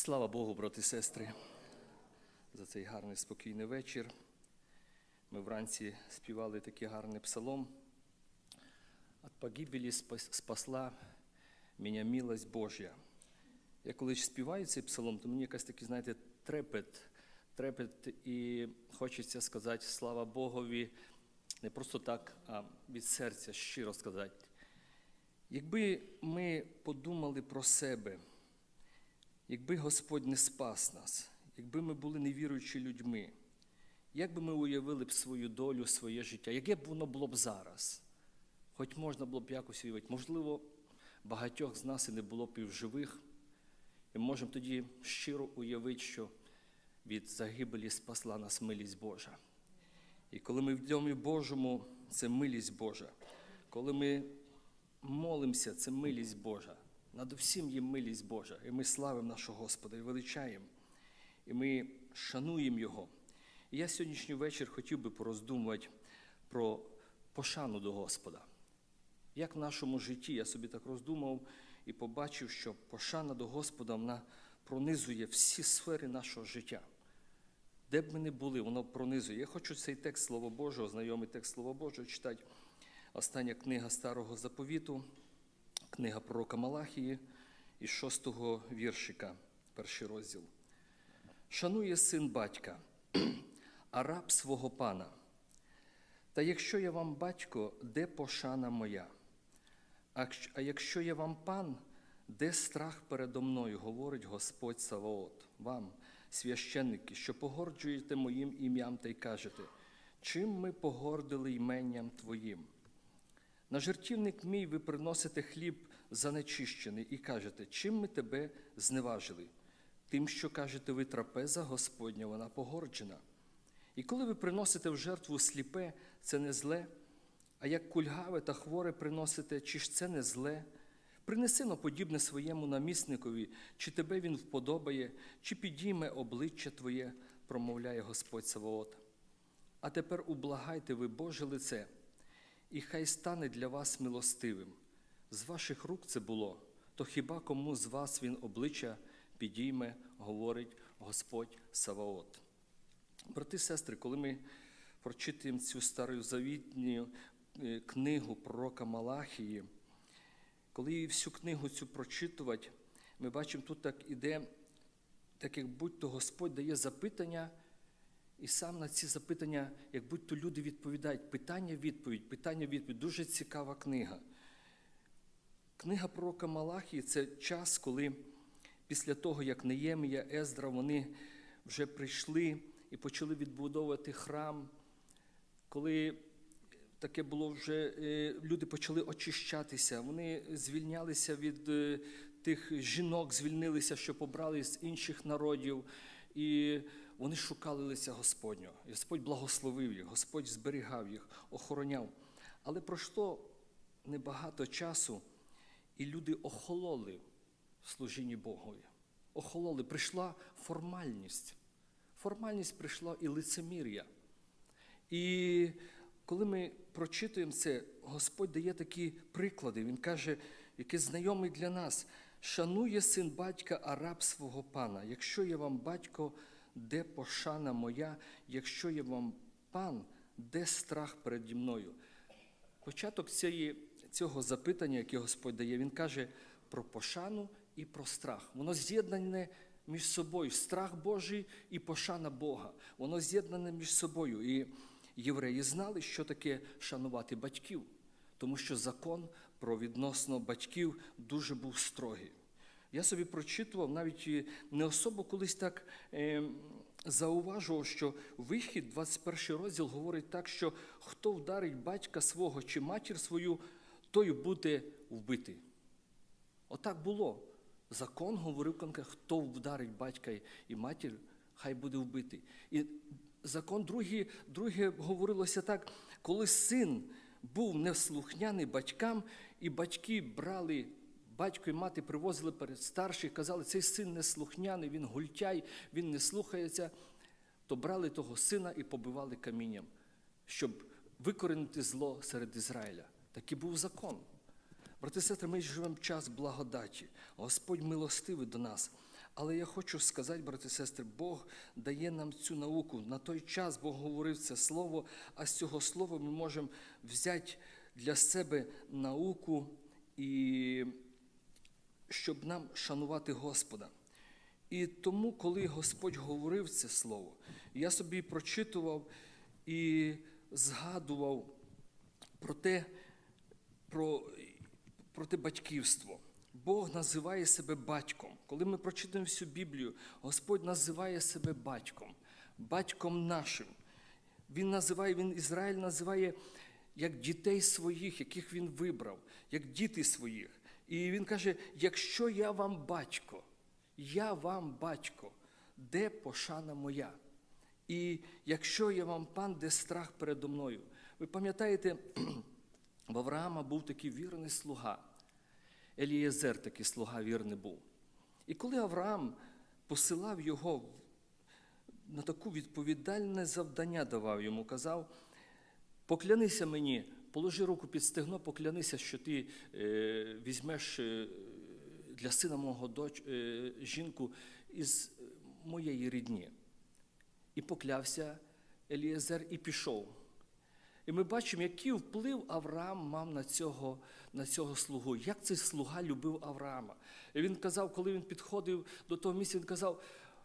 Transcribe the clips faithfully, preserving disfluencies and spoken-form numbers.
Слава Богу, брати і сестри, за цей гарний спокійний вечір. Ми вранці співали такий гарний псалом. «От погибелі спасла мене милость Божя». Я коли співаю цей псалом, то мені якась такий, знаєте, трепет, трепет і хочеться сказати слава Богові, не просто так, а від серця щиро сказати. Якби ми подумали про себе, якби Господь не спас нас, якби ми були невіруючі людьми, як би ми уявили б свою долю, своє життя, яке б воно було б зараз? Хоч можна було б якось уявити. Можливо, багатьох з нас і не було б і в живих. І ми можемо тоді щиро уявити, що від загибелі спасла нас милість Божа. І коли ми в Домі Божому, це милість Божа. Коли ми молимося, це милість Божа. Над усім є милість Божа. І ми славимо нашого Господа і величаємо. І ми шануємо Його. І я сьогоднішній вечір хотів би пороздумувати про пошану до Господа. Як в нашому житті, я собі так роздумав і побачив, що пошана до Господа, вона пронизує всі сфери нашого життя. Де б ми не були, воно пронизує. Я хочу цей текст Слова Божого, знайомий текст Слова Божого, читати. Остання книга Старого Заповіту, книга пророка Малахії, із шостого віршика, перший розділ. «Шанує син батька, а раб свого пана. Та якщо я вам батько, де пошана моя? А якщо я вам пан, де страх передо мною, говорить Господь Саваот, вам, священники, що погорджуєте моїм ім'ям та й кажете, чим ми погордили іменням Твоїм? На жертівник мій ви приносите хліб занечищений і кажете, чим ми тебе зневажили? Тим, що кажете ви, трапеза Господня, вона погорджена. І коли ви приносите в жертву сліпе, це не зле, а як кульгаве та хворе приносите, чи ж це не зле? Принеси но подібне своєму намісникові, чи тебе він вподобає, чи підійме обличчя твоє, промовляє Господь Саваот. А тепер ублагайте ви Боже лице, і хай стане для вас милостивим. З ваших рук це було, то хіба кому з вас він обличчя підійме, говорить Господь Саваот». Брати і сестри, коли ми прочитуємо цю старозавітню книгу пророка Малахії, коли всю книгу цю прочитувати, ми бачимо, тут так іде, так як будь-то Господь дає запитання, і сам на ці запитання, як будь-то люди відповідають. Питання-відповідь, питання-відповідь. Дуже цікава книга. Книга пророка Малахії – це час, коли після того, як Неємія, Ездра, вони вже прийшли і почали відбудовувати храм, коли таке було вже, люди почали очищатися, вони звільнялися від тих жінок, звільнилися, що побрали з інших народів, і вони шукали лиця Господнього. І Господь благословив їх, Господь зберігав їх, охороняв. Але пройшло небагато часу, і люди охололи в служінні Богові. Охололи, прийшла формальність. Формальність прийшла і лицемір'я. І коли ми прочитуємо це, Господь дає такі приклади. Він каже, який знайомий для нас. «Шанує син батька, а раб свого пана. Якщо я вам батько, де пошана моя? Якщо я вам пан, де страх переді мною?» Початок цієї, цього запитання, яке Господь дає, він каже про пошану і про страх. Воно з'єднане між собою. Страх Божий і пошана Бога. Воно з'єднане між собою. І євреї знали, що таке шанувати батьків, тому що закон про відносно батьків дуже був строгий. Я собі прочитував, навіть не особо колись так е, зауважував, що Вихід, двадцять перший розділ, говорить так, що хто вдарить батька свого чи матір свою, той буде вбитий. Отак було. Закон говорив конкретно, хто вдарить батька і матір, хай буде вбитий. І закон другий, друге говорилося так, коли син був неслухняний батькам, і батьки брали, батько і мати привозили перед старших, казали, цей син неслухняний, він гультяй, він не слухається, то брали того сина і побивали камінням, щоб викорінити зло серед Ізраїля. Такий був закон. Брати і сестри, ми живемо час благодаті. Господь милостивий до нас. Але я хочу сказати, брати і сестри, Бог дає нам цю науку. На той час Бог говорив це слово, а з цього слова ми можемо взяти для себе науку, і щоб нам шанувати Господа. І тому, коли Господь говорив це слово, я собі прочитував і згадував про те, про, про те батьківство. Бог називає себе батьком. Коли ми прочитаємо всю Біблію, Господь називає себе батьком, батьком нашим. Він називає, він Ізраїль називає як дітей своїх, яких він вибрав, як діти своїх. І він каже, якщо я вам батько, я вам батько, де пошана моя? І якщо я вам пан, де страх передо мною? Ви пам'ятаєте, в Авраама був такий вірний слуга. Елієзер такий слуга вірний був. І коли Авраам посилав його на таку відповідальне завдання, давав йому, казав, поклянися мені, положи руку під стегно, поклянися, що ти е, візьмеш е, для сина мого доч, е, жінку із моєї рідні. І поклявся Елієзер і пішов. І ми бачимо, який вплив Авраам мав на цього, на цього слугу. Як цей слуга любив Авраама. І він казав, коли він підходив до того місця, він казав,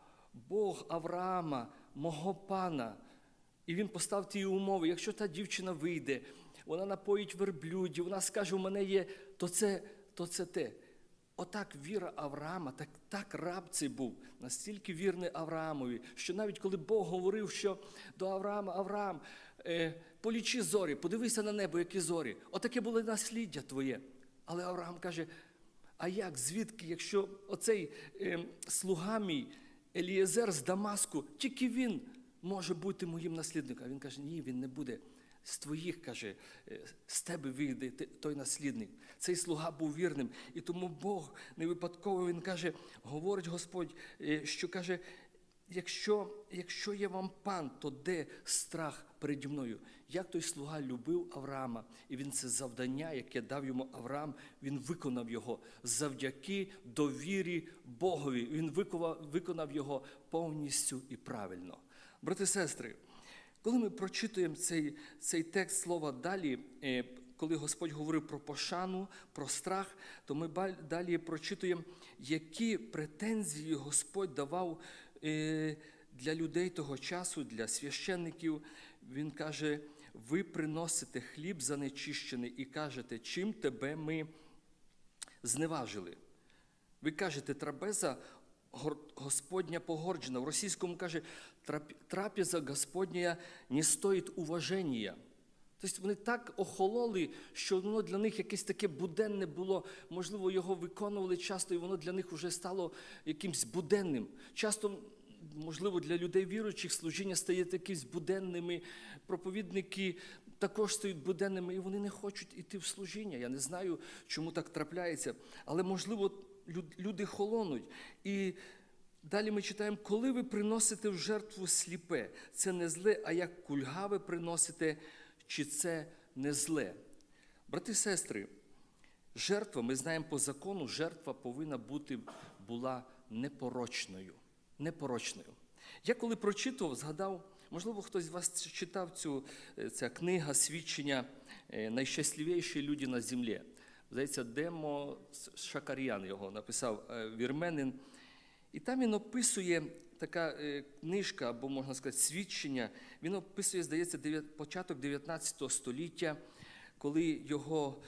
Бог Авраама, мого пана. І він поставив ті умови, якщо та дівчина вийде, вона напоїть верблюдів, вона скаже, у мене є, то це, то це те. Отак віра Авраама, так, так раб цей був, настільки вірний Авраамові, що навіть коли Бог говорив, що до Авраама, Авраам, е, полічи зорі, подивися на небо, які зорі. Отаке було насліддя твоє. Але Авраам каже, а як, звідки, якщо оцей е, слуга мій, Елієзер з Дамаску, тільки він може бути моїм наслідником. А він каже, ні, він не буде. З твоїх, каже, з тебе вийде той наслідник. Цей слуга був вірним. І тому Бог не випадково, він каже, говорить Господь, що каже, якщо, якщо є вам пан, то де страх переді мною? Як той слуга любив Авраама, і він це завдання, яке дав йому Авраам, він виконав його завдяки довірі Богові. Він виконав, виконав його повністю і правильно. Брати і сестри, коли ми прочитуємо цей, цей текст слова далі, коли Господь говорив про пошану, про страх, то ми далі прочитуємо, які претензії Господь давав для людей того часу, для священників. Він каже, ви приносите хліб занечищений і кажете, чим тебе ми зневажили. Ви кажете, трапеза Господня погорджена. В російському каже, трапеза Господня не стоїть уваження. Тобто вони так охололи, що воно для них якесь таке буденне було, можливо, його виконували часто, і воно для них вже стало якимсь буденним. Часто, можливо, для людей віруючих служіння стає якимось буденними, проповідники також стають буденними, і вони не хочуть йти в служіння. Я не знаю, чому так трапляється, але, можливо, люди холонуть. І далі ми читаємо, коли ви приносите в жертву сліпе, це не зле, а як кульга ви приносите, чи це не зле. Брати і сестри, жертва, ми знаємо по закону, жертва повинна бути, була непорочною. Непорочною. Я коли прочитував, згадав, можливо, хтось з вас читав цю, ця книга «Свідчення найщасливіші люди на землі». Здається, Демо Шакар'ян його написав, вірменин. І там він описує, така книжка, або, можна сказати, свідчення, він описує, здається, початок дев'ятнадцятого століття, коли його,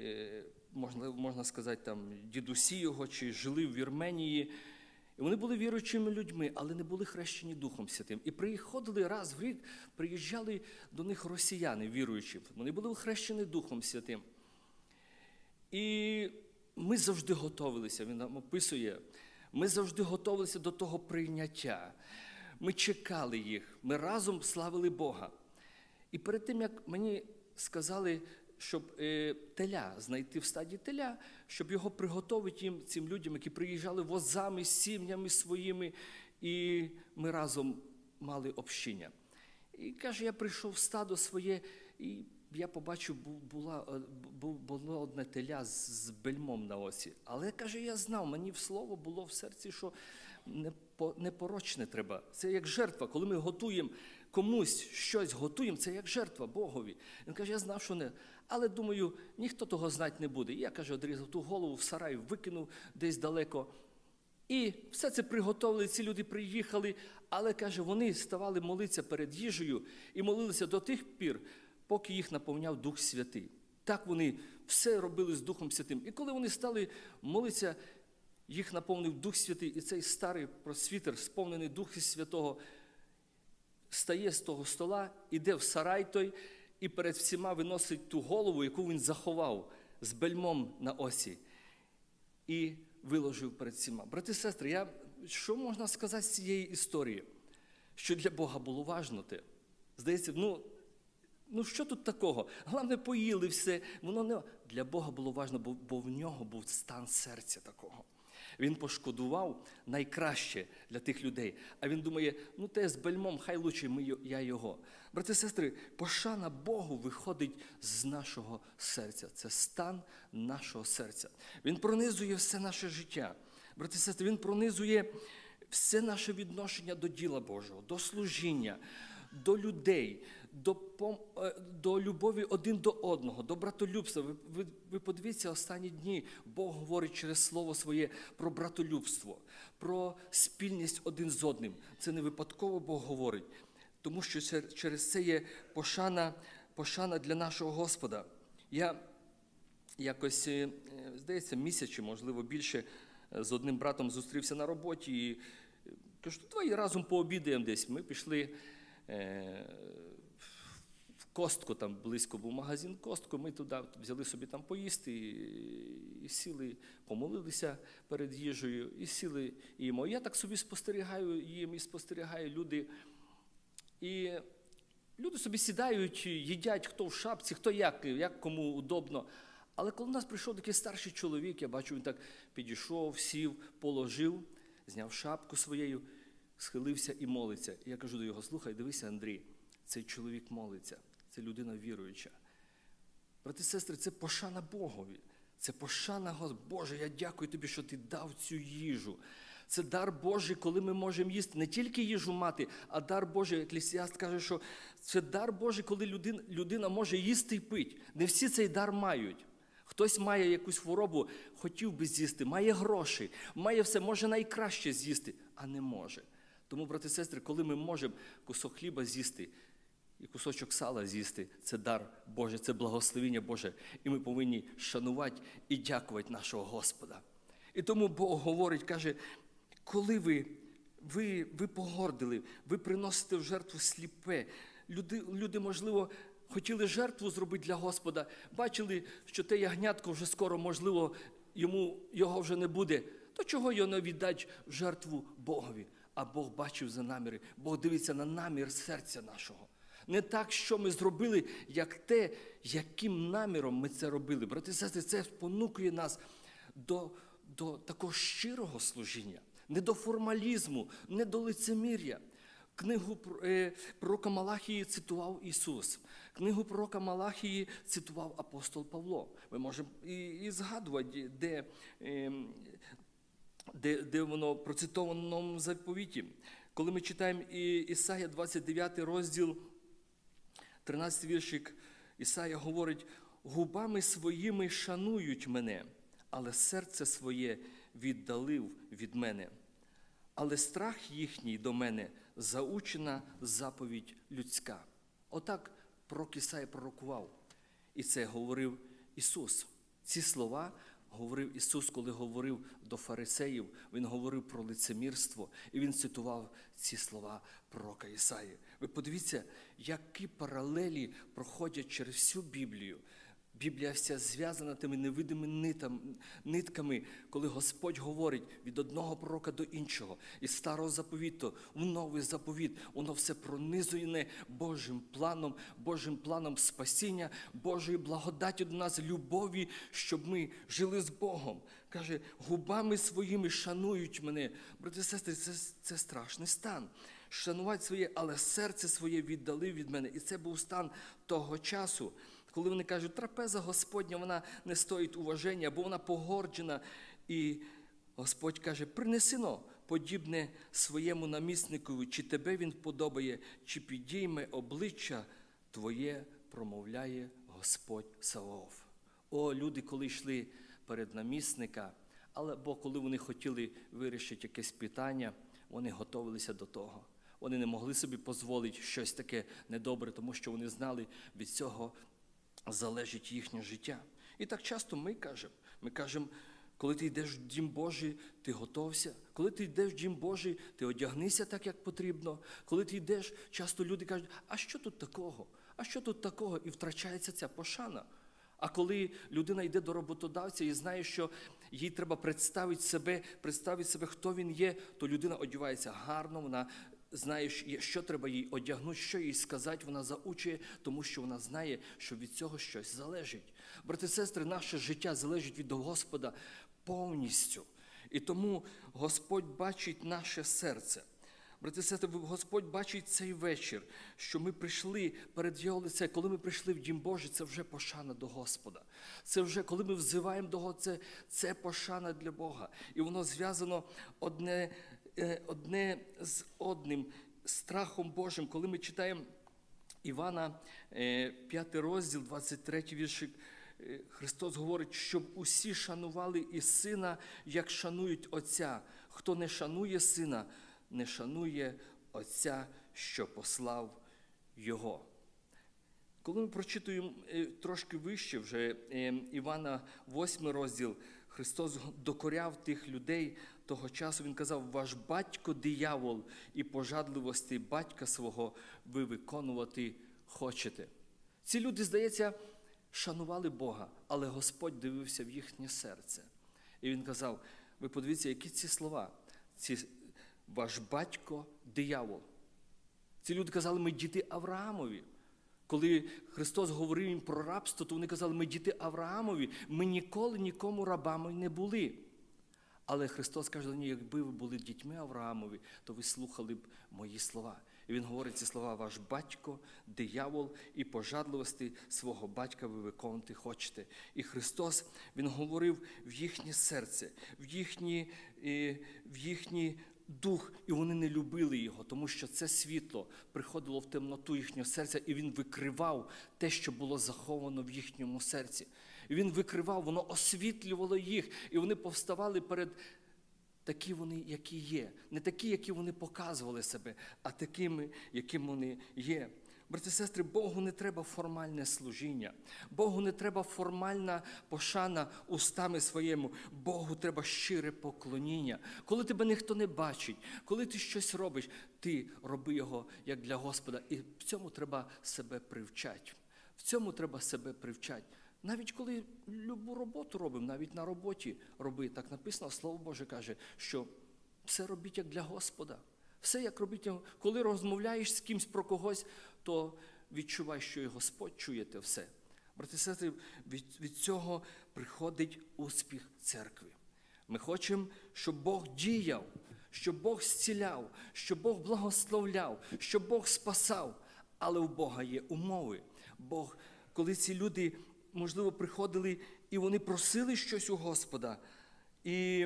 можна, можна сказати, там, дідусі його, чи жили в Вірменії. І вони були віруючими людьми, але не були хрещені Духом Святим. І приходили раз в рік, приїжджали до них росіяни віруючі. Вони були хрещені Духом Святим. І ми завжди готувалися, він нам описує, ми завжди готувалися до того прийняття. Ми чекали їх, ми разом славили Бога. І перед тим, як мені сказали, щоб е, теля, знайти в стаді теля, щоб його приготувати їм, цим людям, які приїжджали возами, сім'ями своїми, і ми разом мали общення. І каже, я прийшов в стадо своє, і я побачив, була, було одне теля з бельмом на оці. Але, каже, я знав, мені в слово було в серці, що непорочне треба. Це як жертва. Коли ми готуємо комусь щось, готуємо, це як жертва Богові. Він каже, я знав, що не. Але, думаю, ніхто того знати не буде. І я, каже, одрізав ту голову в сарай, викинув десь далеко. І все це приготовили, ці люди приїхали, але, каже, вони ставали молитися перед їжею і молилися до тих пір, поки їх наповняв Дух Святий. Так вони все робили з Духом Святим. І коли вони стали молитися, їх наповнив Дух Святий, і цей старий просвітер, сповнений Духа Святого, стає з того стола, іде в сарай той, і перед всіма виносить ту голову, яку він заховав з бельмом на осі. І виложив перед всіма. Брати і сестри, я, що можна сказати з цієї історії? Що для Бога було важно те? Здається, ну, ну що тут такого? Головне, поїли все. Воно не... Для Бога було важно, бо, бо в нього був стан серця такого. Він пошкодував найкраще для тих людей. А він думає, ну те з бельмом, хай лучше ми, я його. Брати і сестри, пошана Богу виходить з нашого серця. Це стан нашого серця. Він пронизує все наше життя. Брати і сестри, він пронизує все наше відношення до діла Божого, до служіння, до людей, до, до любові один до одного, до братолюбства. Ви, ви, ви подивіться, останні дні Бог говорить через Слово Своє про братолюбство, про спільність один з одним. Це не випадково Бог говорить, тому що через це є пошана, пошана для нашого Господа. Я якось, здається, місяць чи, можливо, більше з одним братом зустрівся на роботі і кажу, давай разом пообідаємо десь. Ми пішли в Костко, там близько був магазин Костко, ми туди взяли собі там поїсти і, і сіли, помолилися перед їжею, і сіли і їмо. Я так собі спостерігаю їм і спостерігаю люди. І люди собі сідають, їдять, хто в шапці, хто як, як кому удобно. Але коли в нас прийшов такий старший чоловік, я бачу, він так підійшов, сів, положив, зняв шапку своєю, схилився і молиться. І я кажу до його, слухай, дивися, Андрій, цей чоловік молиться, це людина віруюча. Брати і сестри, це пошана Богові, це пошана Господь. Боже, я дякую тобі, що ти дав цю їжу. Це дар Божий, коли ми можемо їсти, не тільки їжу мати, а дар Божий. Еклесіаст каже, що це дар Божий, коли людина, людина може їсти і пити. Не всі цей дар мають. Хтось має якусь хворобу, хотів би з'їсти, має гроші, має все, може найкраще з'їсти, а не може. Тому, брати і сестри, коли ми можемо кусок хліба з'їсти і кусочок сала з'їсти, це дар Божий, це благословення Боже. І ми повинні шанувати і дякувати нашого Господа. І тому Бог говорить, каже, коли ви, ви, ви погордили, ви приносите в жертву сліпе, люди, люди, можливо, хотіли жертву зробити для Господа, бачили, що те ягнятко вже скоро, можливо, йому, його вже не буде, то чого його не віддати в жертву Богові? А Бог бачив за наміри, Бог дивиться на намір серця нашого. Не так, що ми зробили, як те, яким наміром ми це робили. Брати і сестри, це спонукує нас до, до такого щирого служіння, не до формалізму, не до лицемір'я. Книгу пророка Малахії цитував Ісус. Книгу пророка Малахії цитував апостол Павло. Ми можемо і, і згадувати, де, де, де воно процитовано в Новому заповіті. Коли ми читаємо Ісая двадцять дев'ятий розділ, тринадцятий віршик, Ісая говорить, «Губами своїми шанують мене, але серце своє віддалив від мене. Але страх їхній до мене заучена заповідь людська». Отак пророк Ісая пророкував. І це говорив Ісус. Ці слова говорив Ісус, коли говорив до фарисеїв. Він говорив про лицемірство. І Він цитував ці слова пророка Ісаї. Ви подивіться, які паралелі проходять через всю Біблію. Біблія вся зв'язана тими невидимими нитками, коли Господь говорить від одного пророка до іншого. Із старого заповіту в новий заповіт. Воно все пронизує Божим планом, Божим планом спасіння, Божою благодаттю до нас, любові, щоб ми жили з Богом. Каже, губами своїми шанують мене. Брати і сестри, це, це страшний стан. Шанувати своє, але серце своє віддали від мене. І це був стан того часу. Коли вони кажуть, трапеза Господня, вона не стоїть уваження, бо вона погорджена. І Господь каже, принесено, подібне своєму намісникові, чи тебе він подобає, чи підійме обличчя твоє, промовляє Господь Саваоф. О, люди, коли йшли перед намісника, або коли вони хотіли вирішити якесь питання, вони готувалися до того. Вони не могли собі дозволити щось таке недобре, тому що вони знали, від цього залежить їхнє життя. І так часто ми кажемо, ми кажемо, коли ти йдеш в Дім Божий, ти готовся. Коли ти йдеш в Дім Божий, ти одягнися так, як потрібно. Коли ти йдеш, часто люди кажуть, а що тут такого? А що тут такого? І втрачається ця пошана. А коли людина йде до роботодавця і знає, що їй треба представити себе, представити себе, хто він є, то людина одягається гарно, вона знає, що треба їй одягнути, що їй сказати, вона заучує, тому що вона знає, що від цього щось залежить. Брати і сестри, наше життя залежить від Господа повністю. І тому Господь бачить наше серце. Брати і сестри, Господь бачить цей вечір, що ми прийшли перед Його лице. Коли ми прийшли в Дім Божий, це вже пошана до Господа. Це вже, коли ми взиваємо до Господа, це, це пошана для Бога. І воно зв'язано одне, одне з одним, страхом Божим. Коли ми читаємо Івана, п'ятий розділ, двадцять третій віршик, Христос говорить, щоб усі шанували і Сина, як шанують Отця. Хто не шанує Сина, не шанує Отця, що послав Його. Коли ми прочитуємо трошки вище, вже Івана восьмий розділ, Христос докоряв тих людей того часу. Він казав, ваш батько диявол, і пожадливості батька свого ви виконувати хочете. Ці люди, здається, шанували Бога, але Господь дивився в їхнє серце. І Він казав, ви подивіться, які ці слова, ці ваш батько диявол. Ці люди казали, ми діти Авраамові. Коли Христос говорив їм про рабство, то вони казали, ми діти Авраамові, ми ніколи нікому рабами не були. Але Христос каже, ні, якби ви були дітьми Авраамові, то ви слухали б мої слова. І Він говорить ці слова, ваш батько, диявол, і пожадливості свого батька ви виконувати хочете. І Христос, Він говорив в їхнє серце, в їхній, в їхній дух, і вони не любили Його, тому що це світло приходило в темноту їхнього серця, і Він викривав те, що було заховано в їхньому серці. І Він викривав, воно освітлювало їх, і вони повставали перед такі вони, які є. Не такі, які вони показували себе, а такими, якими вони є. Брати і сестри, Богу не треба формальне служіння. Богу не треба формальна пошана устами своєму. Богу треба щире поклоніння. Коли тебе ніхто не бачить, коли ти щось робиш, ти роби його як для Господа. І в цьому треба себе привчати. В цьому треба себе привчати. Навіть коли любу роботу робимо, навіть на роботі роби. Так написано, Слово Боже каже, що все робіть як для Господа. Все як робіть. Коли розмовляєш з кимсь про когось, то відчувай, що і Господь чує те все. Брати і сестри, від, від цього приходить успіх церкви. Ми хочемо, щоб Бог діяв, щоб Бог зціляв, щоб Бог благословляв, щоб Бог спасав. Але у Бога є умови. Бог, коли ці люди, можливо, приходили і вони просили щось у Господа, і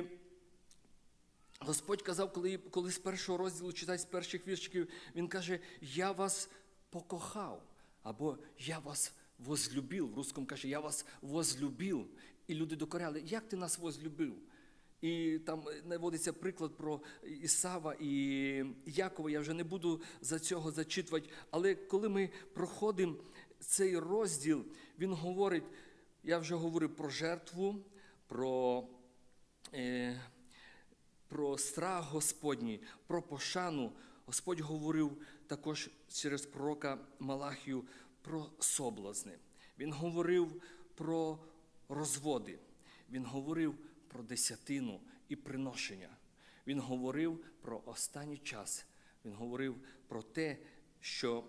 Господь казав, коли, коли з першого розділу читати з перших віршиків, Він каже, я вас покохав, або я вас возлюбив. В русскому каже, я вас возлюбив. І люди докоряли, як ти нас возлюбив? І там наводиться приклад про Ісава і Якова, я вже не буду за цього зачитувати, але коли ми проходимо цей розділ, він говорить, я вже говорив про жертву, про, е, про страх Господній, про пошану. Господь говорив також через пророка Малахію про соблазни. Він говорив про розводи. Він говорив про десятину і приношення. Він говорив про останній час. Він говорив про те, що,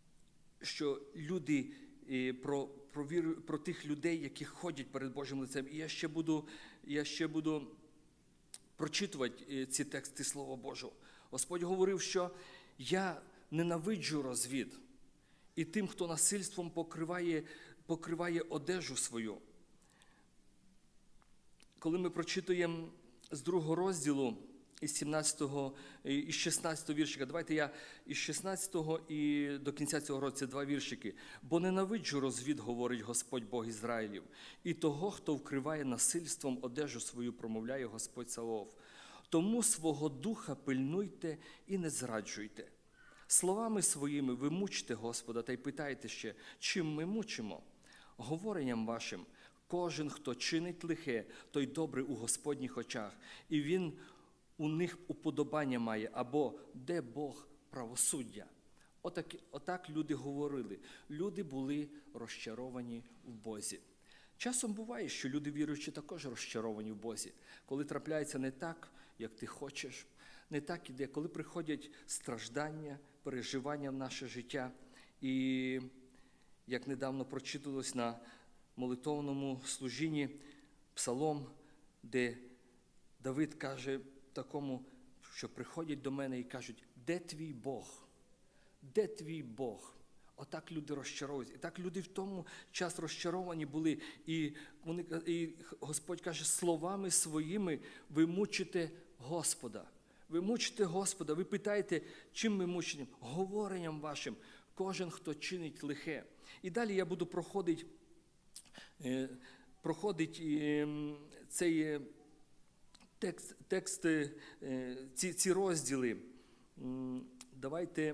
що люди, про, про, віру, про тих людей, які ходять перед Божим лицем. І я ще буду, я ще буду прочитувати ці тексти Слова Божого. Господь говорив, що я ненавиджу розвід і тим, хто насильством покриває, покриває одежу свою. Коли ми прочитуємо з другого розділу із сімнадцятого, із шістнадцятого віршика. Давайте я із шістнадцятого і до кінця цього року, це два віршики. «Бо ненавиджу розвід, говорить Господь Бог Ізраїлів, і того, хто вкриває насильством одежу свою, промовляє Господь Саваоф. Тому свого духа пильнуйте і не зраджуйте. Словами своїми ви мучите Господа та й питаєте ще, чим ми мучимо? Говоренням вашим, кожен, хто чинить лихе, той добрий у Господніх очах, і він у них уподобання має, або де Бог правосуддя». Отак, отак люди говорили. Люди були розчаровані в Бозі. Часом буває, що люди віруючі також розчаровані в Бозі. Коли трапляється не так, як ти хочеш, не так іде, коли приходять страждання, переживання в наше життя. І як недавно прочиталось на молитовному служінні псалом, де Давид каже такому, що приходять до мене і кажуть: «Де твій Бог? Де твій Бог?» Отак люди розчаровуються. І так люди в тому час розчаровані були. І, вони, і Господь каже, словами своїми ви мучите Господа. Ви мучите Господа, ви питаєте, чим ми мучимо? Говоренням вашим, кожен, хто чинить лихе. І далі я буду проходити, проходить цей текст, текст ці, ці розділи. Давайте...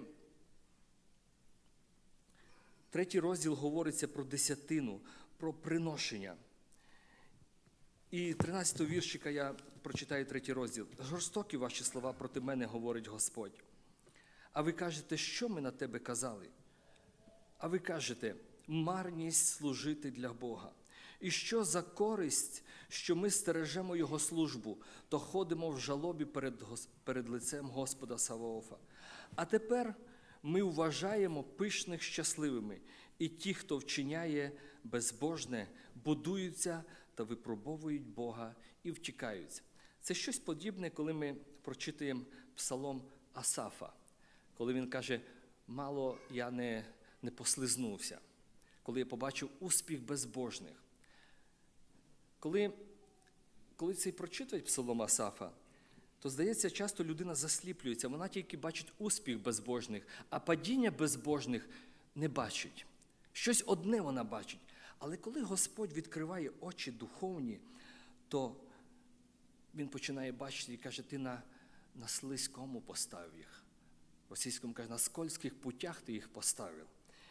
Третій розділ говориться про десятину, про приношення. І тринадцятого віршика я прочитаю третій розділ. «Жорстокі ваші слова проти мене, говорить Господь. А ви кажете, що ми на тебе казали? А ви кажете, марність служити для Бога. І що за користь, що ми стережемо Його службу, то ходимо в жалобі перед, перед лицем Господа Саваофа. А тепер ми вважаємо пишних щасливими, і ті, хто вчиняє безбожне, будуються та випробовують Бога і втікають». Це щось подібне, коли ми прочитуємо псалом Асафа, коли він каже: «Мало я не, не послизнувся», коли я побачив успіх безбожних. Коли, коли цей прочитують псалом Асафа, то, здається, часто людина засліплюється, вона тільки бачить успіх безбожних, а падіння безбожних не бачить. Щось одне вона бачить. Але коли Господь відкриває очі духовні, то Він починає бачити і каже: «Ти на, на слизькому поставив їх». В російському каже: «На скользьких путях ти їх поставив».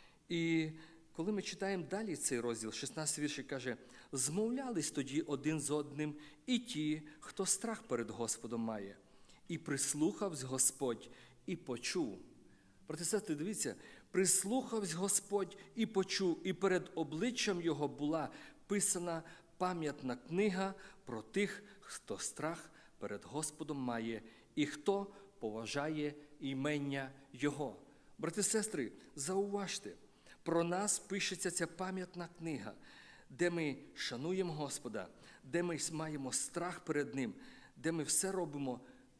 І коли ми читаємо далі цей розділ, шістнадцятий вірш каже: «Змовлялись тоді один з одним і ті, хто страх перед Господом має. І прислухавсь Господь, і почув». Брати і сестри, дивіться, прислухавсь Господь і почув, і перед обличчям Його була писана пам'ятна книга про тих, хто страх перед Господом має, і хто поважає імення Його. Брати і сестри, зауважте, про нас пишеться ця пам'ятна книга, де ми шануємо Господа, де ми маємо страх перед Ним, де ми все робимо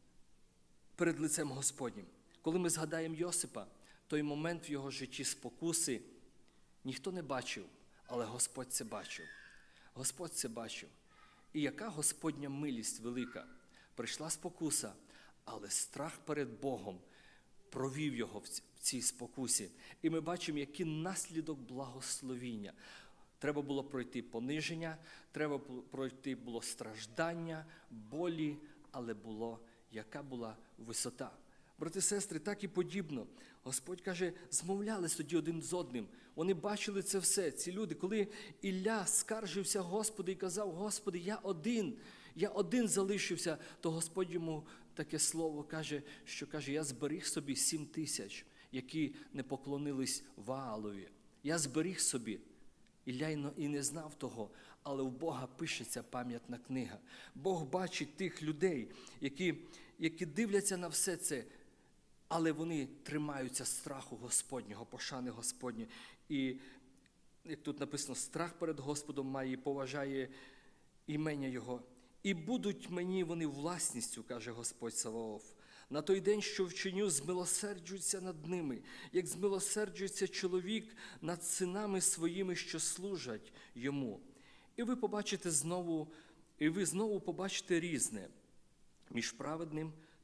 перед лицем Господнім. Коли ми згадаємо Йосипа, той момент в його житті спокуси ніхто не бачив, але Господь це бачив. Господь це бачив. І яка Господня милість велика. Прийшла спокуса, але страх перед Богом провів його в цій спокусі. І ми бачимо, який наслідок благословіння. Треба було пройти пониження, треба пройти було страждання, болі, але було, яка була висота. Брати і сестри, так і подібно. Господь каже, змовлялись тоді один з одним. Вони бачили це все, ці люди. Коли Ілля скаржився Господу і казав: «Господи, я один, я один залишився», то Господь йому таке слово каже, що каже: «Я зберіг собі сім тисяч, які не поклонились Ваалові. Я зберіг собі». Ілля і не знав того, але в Бога пишеться пам'ятна книга. Бог бачить тих людей, які, які дивляться на все це, але вони тримаються страху Господнього, пошани Господні. І, як тут написано, страх перед Господом має і поважає імення Його. «І будуть мені вони власністю, – каже Господь Саваоф, – на той день, що вчиню, змилосерджуються над ними, як змилосерджується чоловік над синами своїми, що служать йому». І ви побачите знову, і ви знову побачите різне між праведним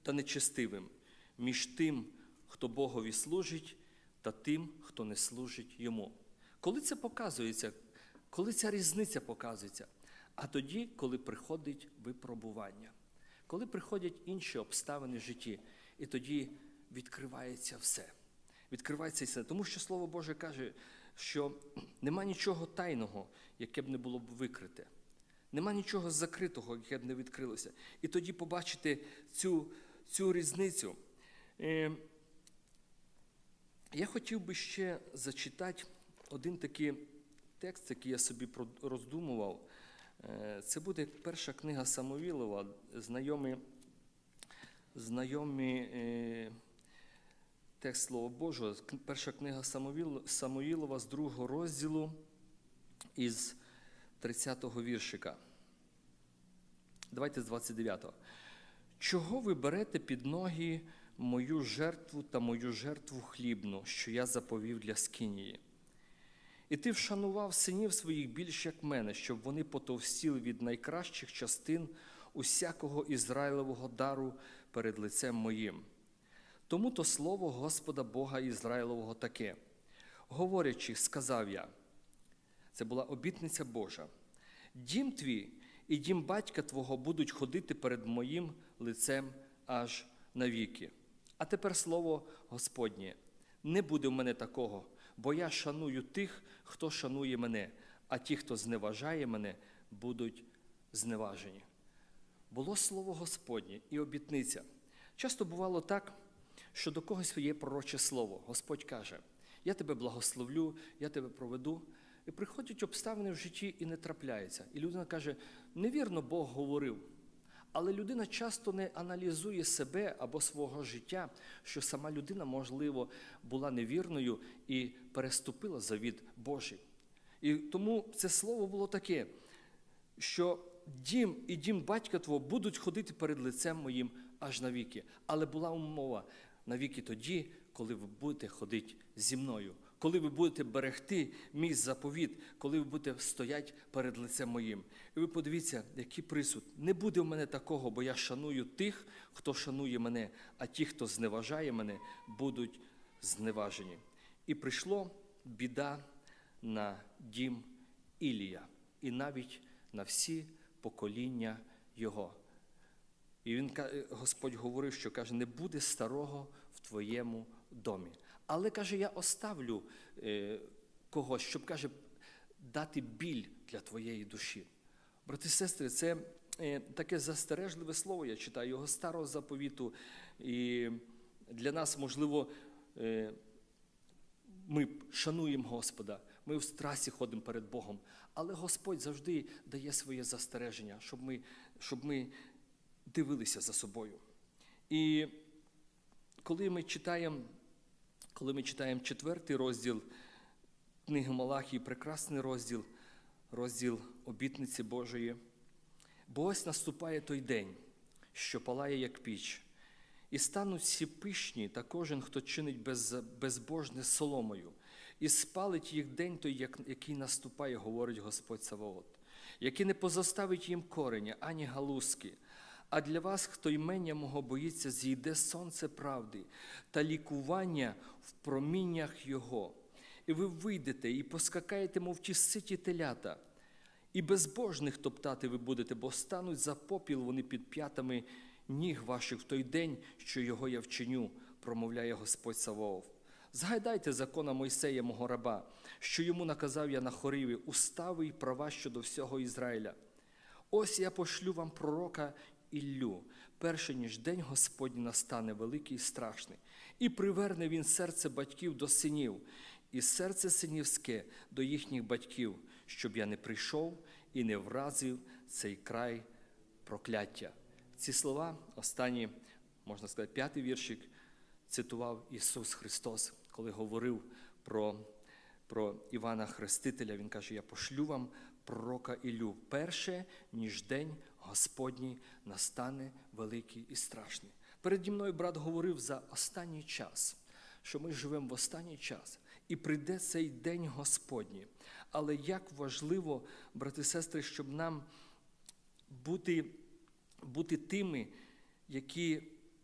та нечестивим, між тим, хто Богові служить, та тим, хто не служить йому. Коли це показується? Коли ця різниця показується? А тоді, коли приходить випробування, коли приходять інші обставини в житті, і тоді відкривається все. Відкривається все. Тому що Слово Боже каже, що нема нічого тайного, яке б не було б викрите. Нема нічого закритого, яке б не відкрилося. І тоді побачите цю, цю різницю. Е, я хотів би ще зачитати один такий текст, який я собі роздумував. Е, це буде перша книга Самуїлова, знайомі, знайомі е, текст Слова Божого. Перша книга Самуїлова з другого розділу із тридцятого віршика. Давайте з двадцять дев'ятого. «Чого ви берете під ноги мою жертву та мою жертву хлібну, що я заповів для Скинії? І ти вшанував синів своїх більш як мене, щоб вони потовстіли від найкращих частин усякого Ізраїлевого дару перед лицем моїм. Тому то слово Господа Бога Ізраїлового таке. Говорячи, сказав я». Це була обітниця Божа. «Дім твій і дім батька твого будуть ходити перед моїм лицем аж навіки. А тепер слово Господнє. Не буде в мене такого, бо я шаную тих, хто шанує мене, а ті, хто зневажає мене, будуть зневажені». Було слово Господнє і обітниця. Часто бувало так, що до когось є пророче слово. Господь каже: «Я тебе благословлю, я тебе проведу». І приходять обставини в житті і не трапляються. І людина каже: невірно Бог говорив. Але людина часто не аналізує себе або свого життя, що сама людина, можливо, була невірною і переступила завіт Божий. І тому це слово було таке, що дім і дім батька твого будуть ходити перед лицем моїм аж навіки. Але була умова: навіки тоді, коли ви будете ходити зі мною, коли ви будете берегти мій заповіт, коли ви будете стояти перед лицем моїм. І ви подивіться, який присуд. Не буде в мене такого, бо я шаную тих, хто шанує мене, а ті, хто зневажає мене, будуть зневажені. І прийшло біда на дім Ілія, і навіть на всі покоління його. І він, Господь говорив, що, каже, не буде старого в твоєму домі. Але, каже, я оставлю е, когось, щоб, каже, дати біль для твоєї душі. Брати і сестри, це е, таке застережливе слово, я читаю його старого заповіту. І для нас, можливо, е, ми шануємо Господа, ми в страсі ходимо перед Богом. Але Господь завжди дає своє застереження, щоб ми, щоб ми дивилися за собою. І коли ми читаємо Коли ми читаємо четвертий розділ книги Малахії, прекрасний розділ, розділ обітниці Божої. «Бо ось наступає той день, що палає, як піч, і стануть всі пишні, та кожен, хто чинить безбожне соломою, і спалить їх день той, який наступає, говорить Господь Саваот, який не позоставить їм кореня, ані галузки. А для вас, хто імення мого боїться, зійде сонце правди та лікування в проміннях його. І ви вийдете і поскакаєте, мов ті ситі телята, і безбожних топтати ви будете, бо стануть за попіл вони під п'ятами ніг ваших в той день, що його я вчиню, промовляє Господь Саваоф. Згадайте закона Мойсея, мого раба, що йому наказав я на Хоріві, устави й права щодо всього Ізраїля. Ось я пошлю вам пророка Іллю, перше, ніж день Господній настане великий і страшний. І приверне він серце батьків до синів, і серце синівське до їхніх батьків, щоб я не прийшов і не вразив цей край прокляття». Ці слова, останні, можна сказати, п'ятий віршик, цитував Ісус Христос, коли говорив про, про Івана Хрестителя. Він каже: «Я пошлю вам пророка Іллю, перше, ніж день Господній настане великий і страшний». Переді мною брат говорив за останній час, що ми живемо в останній час, і прийде цей день Господній. Але як важливо, брати і сестри, щоб нам бути, бути тими, які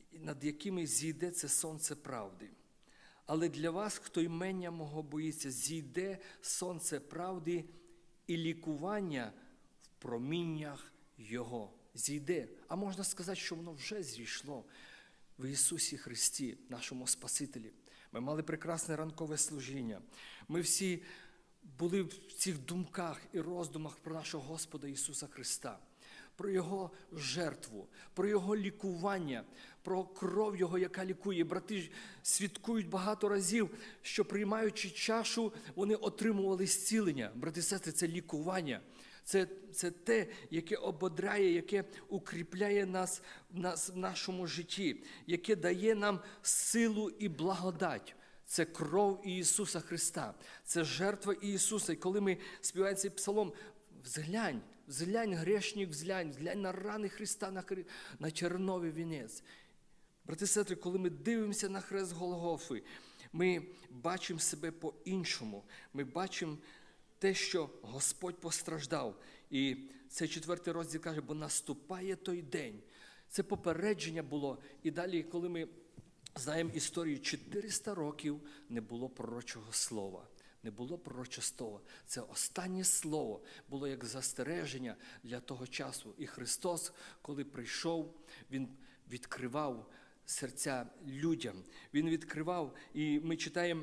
над якими зійде це сонце правди. Але для вас, хто імення мого боїться, зійде сонце правди і лікування в проміннях Його. Зійде. А можна сказати, що воно вже зійшло в Ісусі Христі, нашому Спасителі. Ми мали прекрасне ранкове служіння. Ми всі були в цих думках і роздумах про нашого Господа Ісуса Христа, про Його жертву, про Його лікування, про кров Його, яка лікує. Брати свідкують багато разів, що приймаючи чашу, вони отримували зцілення. Брати і сестри, це лікування. Це, це те, яке ободряє, яке укріпляє нас, нас в нашому житті, яке дає нам силу і благодать. Це кров Ісуса Христа, це жертва Ісуса. І коли ми співаємо цей псалом, взглянь, взглянь, грешник, взглянь, взглянь на рани Христа, на, на черновий вінець. Брати і сестри, коли ми дивимося на хрест Голгофи, ми бачимо себе по-іншому. Ми бачимо те, що Господь постраждав. І цей четвертий розділ каже, бо наступає той день. Це попередження було. І далі, коли ми знаємо історію, чотириста років не було пророчого слова. Не було пророчого слова. Це останнє слово було як застереження для того часу. І Христос, коли прийшов, Він відкривав серця людям. Він відкривав, і ми читаємо,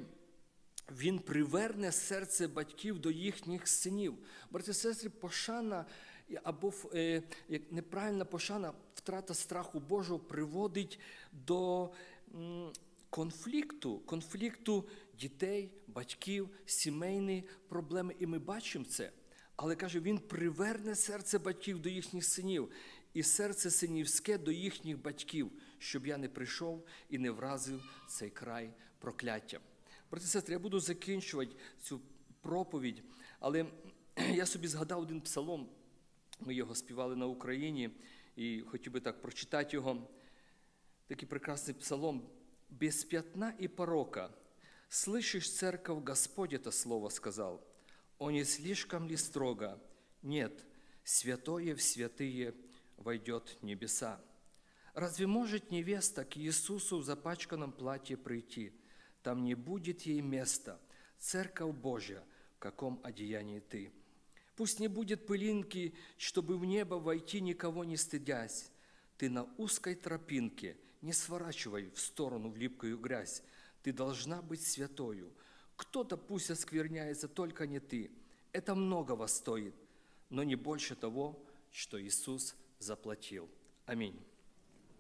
Він приверне серце батьків до їхніх синів. Брати і сестри, пошана або е, як неправильна пошана, втрата страху Божого приводить до м, конфлікту, конфлікту дітей, батьків, сімейні проблеми. І ми бачимо це. Але, каже, Він приверне серце батьків до їхніх синів і серце синівське до їхніх батьків, щоб я не прийшов і не вразив цей край прокляттям. Брати і сестри, я буду закінчувати цю проповідь, але я собі згадав один псалом, ми його співали на Україні, і хотів би так прочитати його. Такий прекрасний псалом. «Без пятна и порока, слышишь, церковь, Господь это слово сказал. О, не слишком ли строго? Нет, святое в святые войдет небеса. Разве может невеста к Иисусу в запачканном платье прийти? Там не будет ей места, церковь Божья, в каком одеянии ты. Пусть не будет пылинки, чтобы в небо войти, никого не стыдясь. Ты на узкой тропинке, не сворачивай в сторону в липкую грязь. Ты должна быть святою. Кто-то пусть оскверняется, только не ты. Это многого стоит, но не больше того, что Иисус заплатил». Аминь.